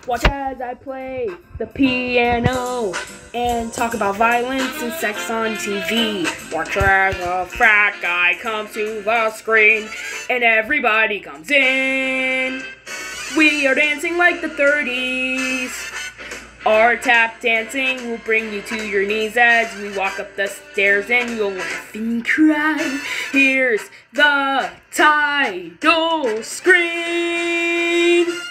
Watch as I play the piano and talk about violence and sex on TV. Watch as a frat guy comes to the screen and everybody comes in. We are dancing like the 30s. Our tap dancing will bring you to your knees as we walk up the stairs and you'll laugh and cry. Here's the title screen.